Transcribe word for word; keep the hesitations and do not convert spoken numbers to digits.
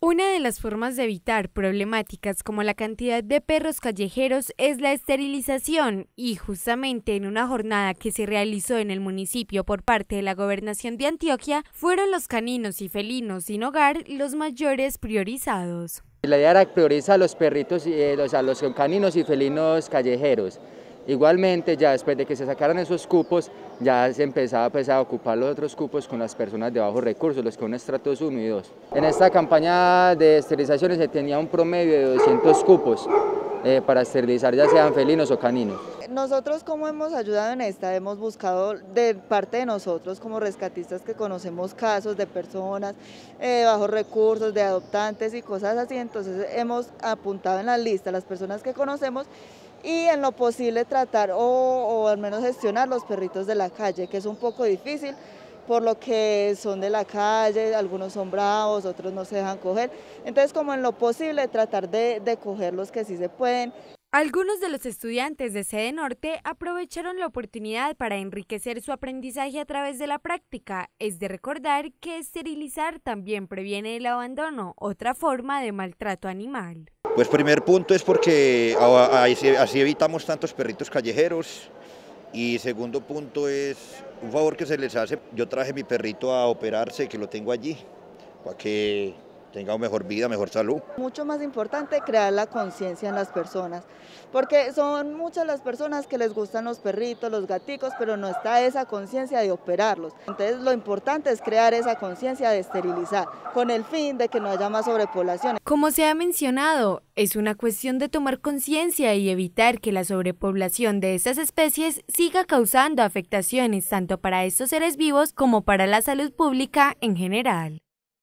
Una de las formas de evitar problemáticas como la cantidad de perros callejeros es la esterilización, y justamente en una jornada que se realizó en el municipio por parte de la Gobernación de Antioquia, fueron los caninos y felinos sin hogar los mayores priorizados. La idea era priorizar a los perritos, eh, o sea, los caninos y felinos callejeros. Igualmente, ya después de que se sacaran esos cupos, ya se empezaba pues, a ocupar los otros cupos con las personas de bajos recursos, los con estratos uno y dos. En esta campaña de esterilizaciones se tenía un promedio de doscientos cupos eh, para esterilizar ya sean felinos o caninos. Nosotros, como hemos ayudado en esta, hemos buscado de parte de nosotros como rescatistas que conocemos casos de personas eh, de bajos recursos, de adoptantes y cosas así, entonces hemos apuntado en la lista las personas que conocemos y en lo posible tratar o, o al menos gestionar los perritos de la calle, que es un poco difícil por lo que son de la calle, algunos son bravos, otros no se dejan coger, entonces como en lo posible tratar de, de coger los que sí se pueden. Algunos de los estudiantes de Sede Norte aprovecharon la oportunidad para enriquecer su aprendizaje a través de la práctica. Es de recordar que esterilizar también previene el abandono, otra forma de maltrato animal. Pues primer punto es porque así evitamos tantos perritos callejeros, y segundo punto es un favor que se les hace. Yo traje mi perrito a operarse, que lo tengo allí, para que tenga mejor vida, mejor salud. Mucho más importante crear la conciencia en las personas, porque son muchas las personas que les gustan los perritos, los gaticos, pero no está esa conciencia de operarlos. Entonces lo importante es crear esa conciencia de esterilizar, con el fin de que no haya más sobrepoblación. Como se ha mencionado, es una cuestión de tomar conciencia y evitar que la sobrepoblación de estas especies siga causando afectaciones tanto para estos seres vivos como para la salud pública en general.